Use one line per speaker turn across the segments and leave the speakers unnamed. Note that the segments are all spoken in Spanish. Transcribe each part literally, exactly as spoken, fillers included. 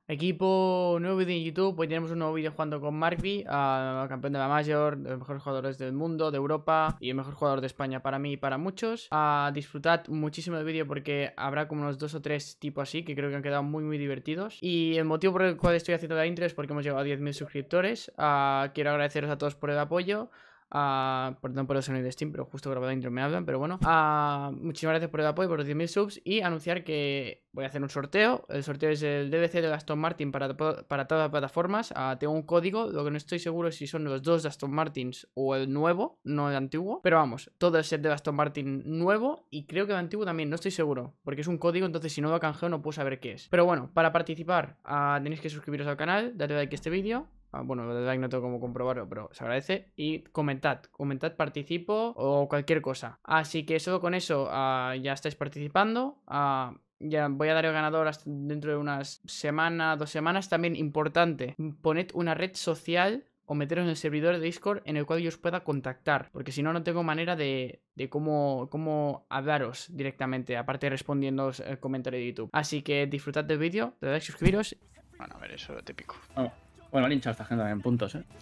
Equipo, nuevo vídeo en YouTube. Hoy tenemos un nuevo vídeo jugando con Markby, uh, campeón de la Major, de los mejores jugadores del mundo, de Europa y el mejor jugador de España para mí y para muchos. Uh, disfrutad muchísimo del vídeo porque habrá como unos dos o tres tipos así que creo que han quedado muy muy divertidos. Y el motivo por el cual estoy haciendo la intro es porque hemos llegado a diez mil suscriptores. Uh, quiero agradeceros a todos por el apoyo. Uh, por no por el sonido de Steam, pero justo grabado la intro me hablan, pero bueno. Uh, muchísimas gracias por el apoyo, por los diez mil subs. Y anunciar que voy a hacer un sorteo. El sorteo es el D L C de Aston Martin para, para todas las plataformas. Uh, tengo un código, lo que no estoy seguro es si son los dos de Aston Martins o el nuevo, no el antiguo. Pero vamos, todo el set de Aston Martin nuevo y creo que el antiguo también, no estoy seguro, porque es un código, entonces si no lo canjeo no puedo saber qué es. Pero bueno, para participar uh, tenéis que suscribiros al canal, darle like a este vídeo. Ah, bueno, lo de like no tengo cómo comprobarlo, pero se agradece. Y comentad, comentad, participo o cualquier cosa. Así que solo con eso uh, ya estáis participando. Uh, ya voy a dar el ganador hasta dentro de unas semanas, dos semanas. También importante, poned una red social o meteros en el servidor de Discord en el cual yo os pueda contactar. Porque si no, no tengo manera de, de cómo, cómo hablaros directamente, aparte de respondiendo el comentario de YouTube. Así que disfrutad del vídeo, dadle like, suscribiros. Bueno, a ver, eso es típico.
Oh. Bueno, lincha esta gente en puntos, eh.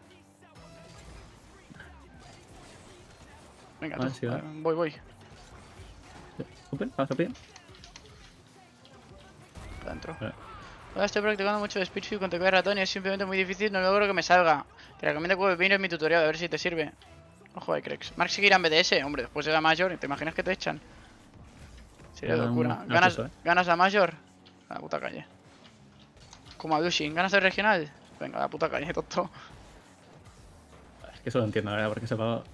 Venga,
vale,
tú,
sí,
vale. voy, voy.
Open, pasa bien.
Adentro.
Vale.
Ahora estoy practicando mucho de Speedfield con teclado de ratón y es simplemente muy difícil, no logro que me salga. Te recomiendo que vengas en mi tutorial a ver si te sirve. Ojo de Crex. Mark seguirá en B D S, hombre, después de la Major, ¿te imaginas que te echan? Sería locura.
Um,
¿Ganas,
eso, eh.
¿Ganas la Major? A la puta calle. Como a Dushin, ¿ganas el regional? Venga, a la puta calle, tonto.
Es que eso lo entiendo, la verdad, porque se pagó.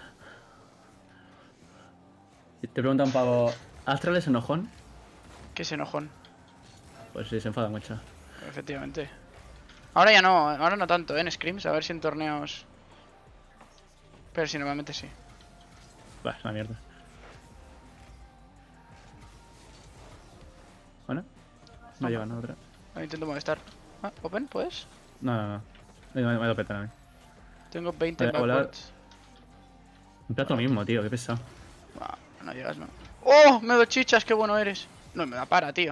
Te preguntan, Pavo, ¿Astral es enojón?
¿Qué es enojón?
Pues sí, se enfada mucho.
Efectivamente. Ahora ya no, ahora no tanto, ¿eh? En scrims, a ver si en torneos. Pero sí, normalmente sí.
Bah, es una mierda. Bueno, no llegan a otra.
Ahora intento molestar. Ah, ¿Open? ¿Puedes?
No, no, no. Me, me, me lo petan a mí.
Tengo veinte
Voy a volar.
backwards.
Un plato mismo, tío, qué pesado.
Ah, no llegas, no. ¡Oh! Me lo chichas, qué bueno eres. No, me da para, tío.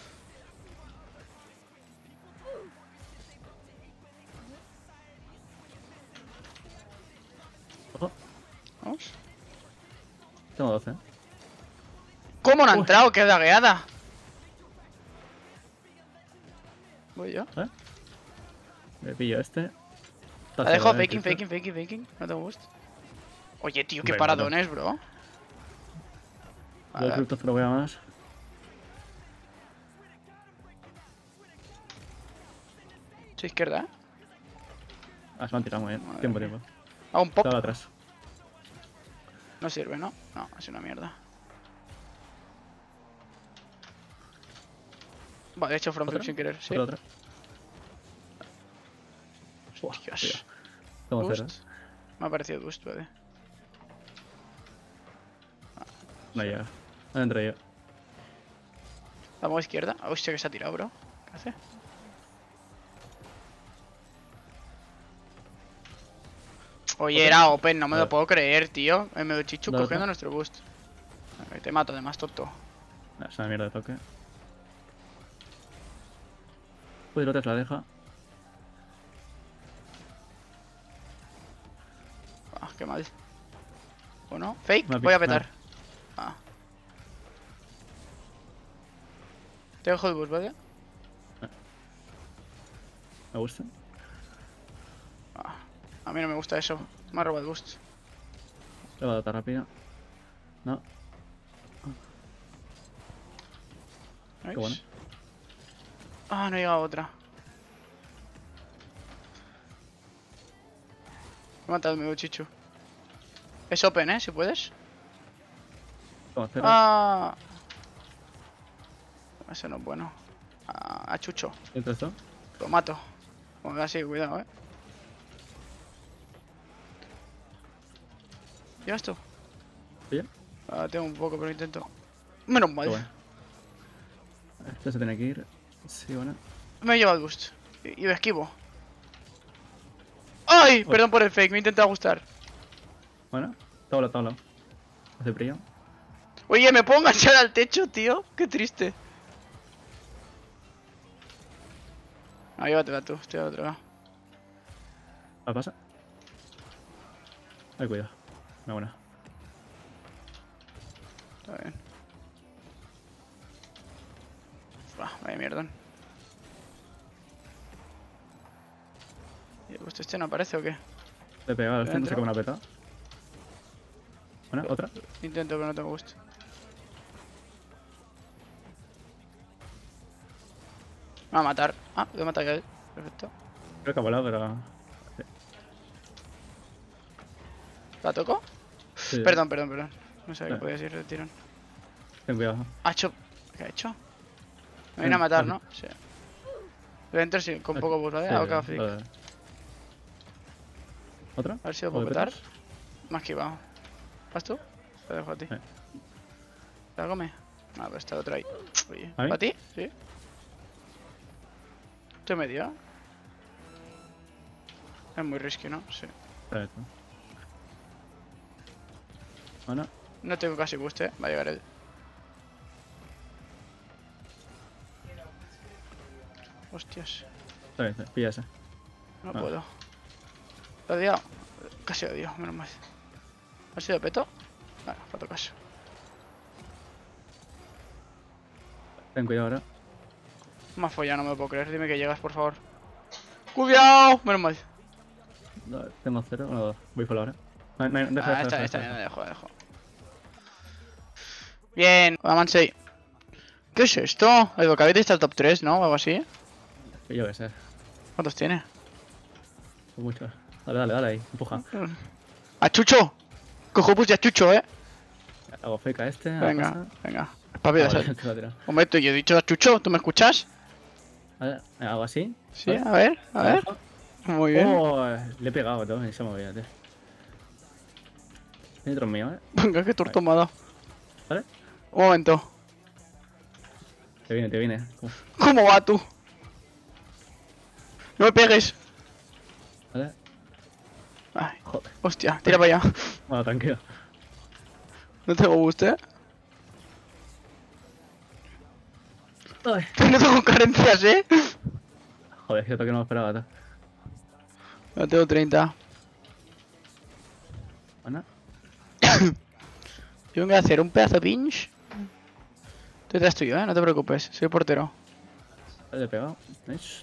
Ojo,
Vamos.
tengo doce.
¿Cómo no ha
Uy.
entrado? ¡Qué dagueada! Voy yo.
¿Eh? Me pillo este.
La dejo faking, faking, faking, faking. No tengo gust. Oye, tío, qué
Venga,
paradones, bro.
Yo
Vale.
el fruto lo voy a más.
Soy izquierda, ¿eh?
Ah, se me han tirado muy bien.
Madre
Tiempo,
mía.
tiempo.
Hago un pop.
Estaba atrás.
No sirve, ¿no? No, es una mierda. Vale, he hecho front flip
¿Otra?
sin querer, sí.
Otra, otra.
Hostias.
Tengo
Boost.
cero.
Me ha parecido boost, vale.
No llega. No entro yo.
Vamos a izquierda. Hostia, que se ha tirado, bro. ¿Qué hace? Oye, era open, no me lo puedo creer, tío. Me lo chichu
¿La
cogiendo
otra?
nuestro boost. Venga, te mato, además, tonto.
No, es una mierda de toque. Pues la otra se la deja.
Ah, qué mal. ¿O no? Fake,
Me ha
voy a
pi- me ha-
petar. Ah. Te dejo el boost, ¿vale?
Me gusta.
Ah. A mí no me gusta eso. Me ha robado el boost.
Le va a dar rápido. No.
¿Veis?
Qué bueno.
Ah, no llega otra. Me ha matado mi chichu. Es open, ¿eh? Si puedes.
Toma, cero.
Ah. Eso no es bueno. Ah, a Chucho.
¿Entra esto?
Lo mato. Bueno, así, cuidado, eh. ¿Llegas tú?
¿Sí?
Ah, tengo un poco, pero intento. Menos mal.
Qué bueno. Este se tiene que ir. Sí, bueno.
Me he llevado el boost. Y, y me esquivo. ¡Ay!
Uy.
Perdón por el fake, me he intentado gustar.
Bueno, tabla, tabla. Hace frío.
Oye, me puedo enganchar al techo, tío. Qué triste. Ahí va, te va tú, estoy al otro lado.
¿Qué pasa? Ay, cuidado. Una buena.
Está bien. Bah, vaya mierda. ¿Y el boost este no aparece o qué?
Le he pegado al centro,
¿Dentro?
se come una peta. Una, otra.
Intento, pero no tengo boost. Me va a matar. Ah, lo he matado ya. Perfecto.
Creo que ha volado, pero.
¿La toco?
Sí.
Perdón, perdón, perdón. No sabía
Eh.
que podías ir de tirón.
Ten cuidado.
¿Ha hecho? ¿Qué ha hecho? Me
Eh,
viene a matar,
ah,
¿no? Sí. Dentro sí, con
Ok.
poco boost, ¿vale?
Sí,
A boca flick.
vale. ¿Otra?
A ver si lo
¿O
puedo
de
petar.
petas?
Me ha esquivado. ¿Vas tú? Te dejo a ti.
Eh.
¿Te la come? Ah, pues está otro ahí. Oye.
¿A mí?
¿Para ti? Sí. ¿Estoy medio? Es muy risky, ¿no? Sí.
Perfecto. Bueno,
No tengo casi boost, eh. Va a llegar él. Hostias.
perfecto. Pilla ese.
No
Ah.
puedo. Lo he odiado. Casi lo odio, menos mal. ¿Ha sido peto? Vale, falta caso.
Ten cuidado ahora.
Me ha follado, no me lo puedo creer. Dime que llegas, por favor. ¡Cuidado! Menos mal.
No, tengo cero. No, voy por la hora. No, no, deja,
Ah,
deja,
está,
deja,
está,
deja,
bien,
deja.
dejo, dejo. Bien, Amansei. ¿Qué es esto? El Bocavite está el top tres, ¿no? O algo así.
Que yo qué sé.
¿Cuántos tiene?
Son muchos. Dale, dale, dale ahí. Empuja.
¡A Chucho! Cojo puse a Chucho, eh.
Hago fake a este. A
Venga,
casa.
venga. Papi,
Ah,
de
vale,
ser.
te lo he tirado.
Hombre, tú, yo he dicho a Chucho, ¿tú me escuchas?
Vale, hago así.
Sí,
Vale.
a ver, a ver. Muy bien.
Oh, le he pegado todo y se ha movido, tío. Tiene otro mío, eh.
Venga, qué torto me ha dado.
¿Vale?
Un momento.
Te viene, te viene. ¿Cómo?
¿Cómo va tú? No me pegues.
¿Vale?
Ay,
Joder.
hostia, tira para allá.
Bueno, tranquilo.
No tengo boost, eh.
Ay.
No tengo carencias, eh.
Joder, es cierto que no me esperaba, tío.
No tengo treinta.
Bueno,
Yo vengo a hacer un pedazo de pinch. Tú detrás tuyo, eh. No te preocupes, soy portero.
le he pegado. Nice.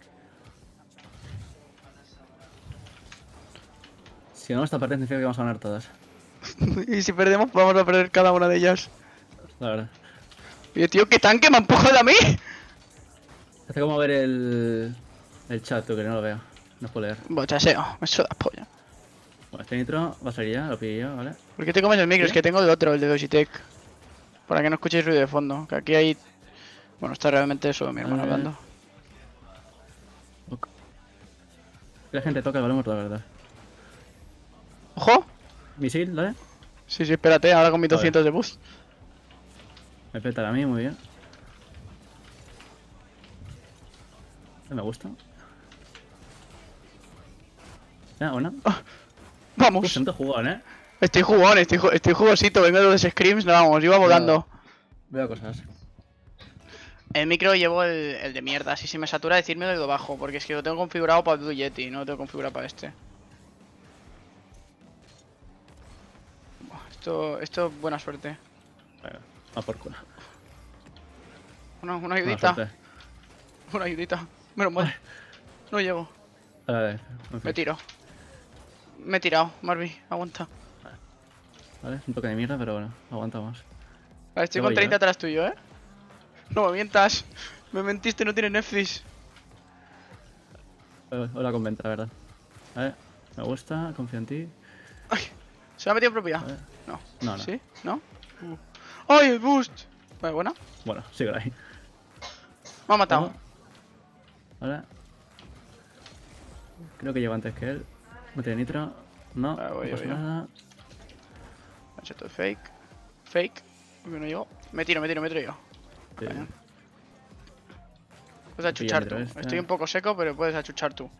Si ganamos esta partida significa que vamos a ganar todas.
Y si perdemos, vamos a perder cada una de ellas.
La verdad.
Oye, tío, ¿qué tanque me ha empujado a mí?
Hace como ver el, el chat, tú, que no lo veo. No puedo leer.
Bochaseo, me suda polla.
Bueno, este nitro va a salir ya, lo pillo yo, ¿vale?
¿Por qué te comes el micro?
¿Sí?
Es que tengo el otro, el de Logitech. Para que no escuchéis ruido de fondo. Que aquí hay... Bueno, está realmente solo mi hermano
Eh.
hablando.
Ok. La gente toca el balón muerto, la verdad.
¡Ojo!
Misil, ¿vale?
Sí, sí, espérate, ahora con mis
Joder.
doscientos de boost.
Me peta a mí, muy bien. Eh, Me gusta. Ya, bueno.
Vamos.
Pues tanto jugón, ¿eh?
Estoy jugón, estoy, ju- estoy jugosito. Vengo de los screams, no vamos, iba volando.
Veo cosas.
El micro llevo el, el de mierda. Si se me satura, decirme lo bajo. Porque es que lo tengo configurado para el Blue Yeti, no lo tengo configurado para este. Buah, Esto, esto es buena suerte.
Venga, a por culo.
Una, una
Buena
ayudita.
suerte.
Una ayudita. Menos mal. No llego.
Vale, vale, en
Me
fin.
tiro. Me he tirado, Marby. Aguanta.
Vale, es un toque de mierda, pero bueno, aguantamos.
Vale, estoy
Llego
con
yo,
treinta
¿eh?
atrás tuyo, ¿eh? No me mientas. Me mentiste, no tienes Netflix.
Hola con venta, la verdad. Vale, me gusta, confío en ti.
Ay, ¿se me ha metido en propiedad?
Vale.
No.
No, no.
¿Sí? ¿No? Uh. ¡Ay, el boost! Vale, buena.
Bueno, sigue ahí.
Me ha matado.
Vamos. Vale. Creo que llego antes que él. No tiene nitro. No,
Vale, voy
no
yo,
pasa
voy yo.
nada.
Ha hecho todo fake. Fake. Porque no llego. Me tiro, me tiro, me tiro yo.
Sí.
Vale. Puedes
Pilla
achuchar tú.
nitro este.
Estoy un poco seco, pero puedes achuchar tú.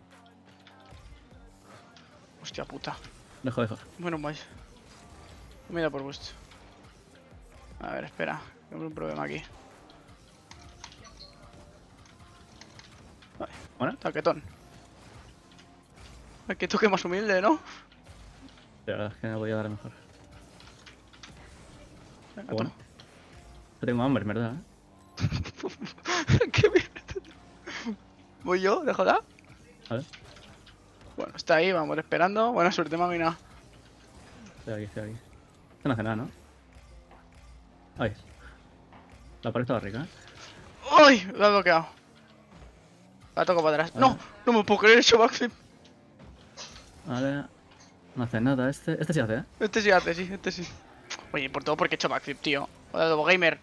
Hostia puta.
Dejo, dejo.
Bueno, mal. Mira por boost. A ver, espera. Tengo un problema aquí. Vale.
Bueno,
Taquetón. Ay, que toque más humilde, ¿no?
la verdad es que no podía dar mejor.
Venga,
Bueno. Yo tengo hambre, en verdad. ¿eh?
¿Qué mierda? ¿Voy yo? ¿Déjala?
Vale.
Bueno, está ahí, vamos esperando. Buena suerte, mamina.
Estoy aquí, estoy aquí. Esto no hace nada, ¿no? Ay. La pared estaba rica, ¿eh?
¡Ay! Lo ha bloqueado. La toco para atrás. ¡No! No me puedo creer, he hecho backflip.
Vale. No hace nada este. Este sí hace, ¿eh?
Este sí hace, sí, este sí. Oye, por todo porque he hecho backflip, tío. Hola, Lobo Gamer.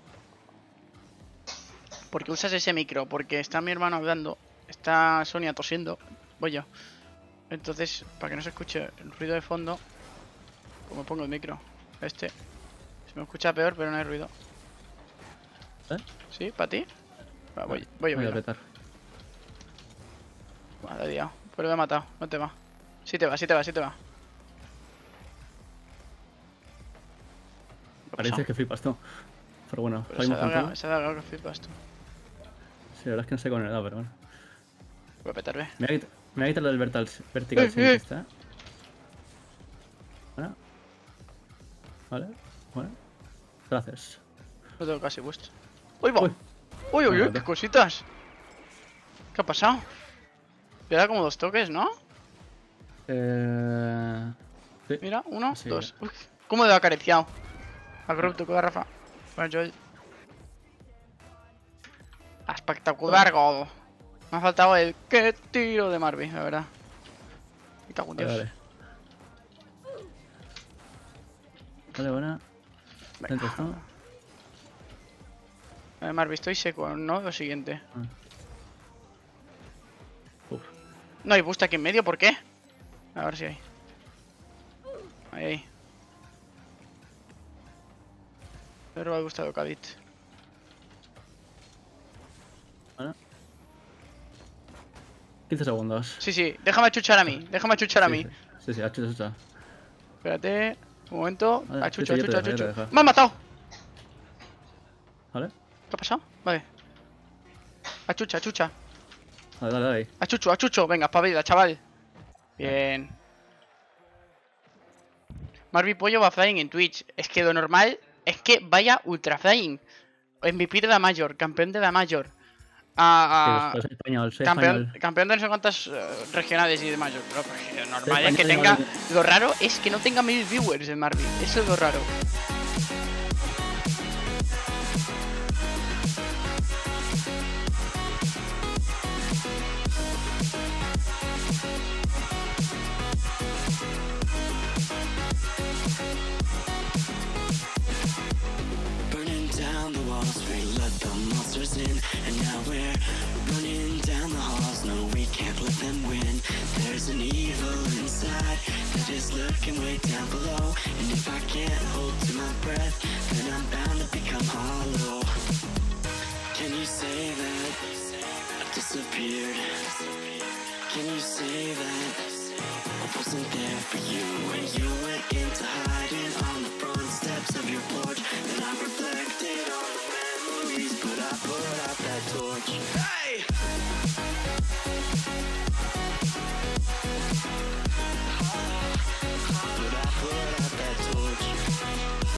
¿Por qué usas ese micro? Porque está mi hermano hablando. Está Sonia tosiendo. Voy yo. Entonces, para que no se escuche el ruido de fondo, pues me pongo el micro. Este. Se me escucha peor, pero no hay ruido.
¿Eh?
¿Sí? ¿Para ti? Va, voy, voy,
Voy
voy.
a petar.
Vale, he liado. Pero me he matado. No te va. Sí te va, sí te va, sí te va. ¿Qué ha
Parece
pasado?
que flipas tú. Pero bueno,
Pero se
salimos
ha
con
dado,
todo.
se ha dado que flipas tú.
Sí, la verdad es que no sé con el edad, pero bueno.
Voy a petar, ve.
Me voy a quitar, me voy a quitar lo del vertical, vertical
Eh,
sync
eh.
este, ¿eh? Bueno. Vale. Bueno. Gracias.
No tengo casi boost. ¡Uy, va!
Uy.
¡Uy, uy, uy!
Vale.
¡Qué cositas! ¿Qué ha pasado? Le da como dos toques, ¿no?
Eh... Sí.
Mira, uno,
Sí.
dos. Uy, ¿cómo le ha acariciado? A Groot, tu garrafa. Bueno, Joel. Espectacular gol. Me ha faltado el qué tiro de Marby, la verdad. Me cago en
Vale,
Dios.
vale. Vale, buena.
Venga.
Dentro esto.
Eh, Marby, estoy seco, ¿no? Lo siguiente.
Ah. Uf.
No hay boost aquí en medio, ¿por qué? A ver si hay. Ahí, ahí. Pero me ha gustado Khalid.
Vale. quince segundos.
Sí, sí, déjame achuchar a mí, déjame achuchar a
Sí,
mí.
sí, sí, sí, achucha, achucha.
Espérate, un momento.
Vale,
Achucho,
sí, sí, ya
achucho,
te dejo, ya te
achucho.
dejo.
¡Me han matado!
Vale.
¿Qué ha pasado? Vale. Achucha, achucha.
Dale, dale, dale.
Achucho, achucho. Venga, espabila, chaval. Bien. Marby Pollo va flying en Twitch. Es que lo normal es que vaya ultra flying. M V P de la Major, campeón de la Major. Ah,
Sí, soy español, soy
campeón,
español.
campeón de no sé cuántas eh, regionales y de Major. Pero, pues, lo normal es que
español,
tenga.
igual
Lo raro es que no tenga mil viewers en Marby. Eso es lo raro.
Burning down the walls, we let the monsters in. And now we're running down the halls. No, we can't let them win. There's an evil inside that is lurking way down below. And if I can't hold to my breath, then I'm bound to become hollow. Can you say that I disappeared? Can you say that I wasn't there for you when you went into hiding on the front steps of your porch? And I reflected on the memories, but I put out that torch. Hey!